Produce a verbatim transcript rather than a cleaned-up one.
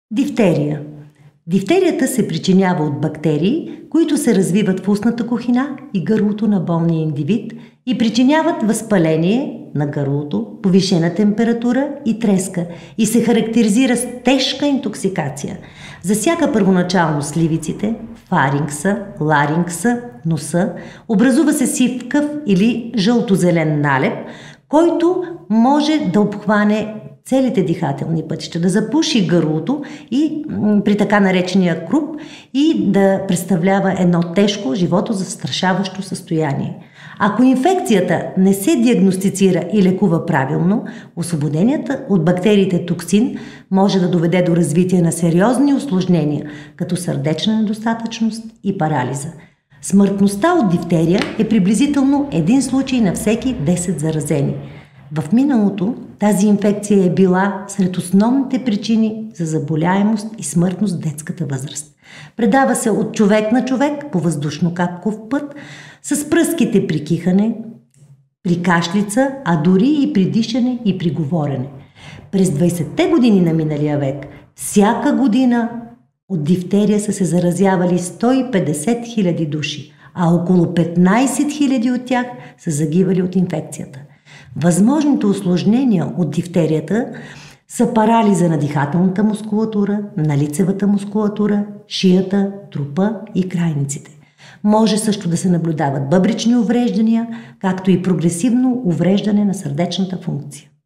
Дифтерия. Дифтерията се причинява от бактерии, които се развиват в устната кухина и гърлото на болния индивид и причиняват възпаление на гърлото, повишена температура и треска и се характеризира с тежка интоксикация. Засяга първоначално сливиците, фарингса, ларингса, носа, образува се сивкав или жълтозелен налеп, който може да обхване целите дихателни пътища, да запуши гърлото и при така наречения круп и да представлява едно тежко, животозастрашаващо състояние. Ако инфекцията не се диагностицира и лекува правилно, освободеният от бактериите токсин може да доведе до развитие на сериозни усложнения, като сърдечна недостатъчност и парализа. Смъртността от дифтерия е приблизително един случай на всеки десет заразени. В миналото тази инфекция е била сред основните причини за заболяемост и смъртност в детската възраст. Предава се от човек на човек по въздушно-капков път с пръските при кихане, при кашлица, а дори и при дишане и при говорене. През двайсетте години на миналия век всяка година от дифтерия са се заразявали сто и петдесет хиляди души, а около петнайсет хиляди от тях са загивали от инфекцията. Възможните усложнения от дифтерията са парализа на дихателната мускулатура, на лицевата мускулатура, шията, трупа и крайниците. Може също да се наблюдават бъбречни увреждания, както и прогресивно увреждане на сърдечната функция.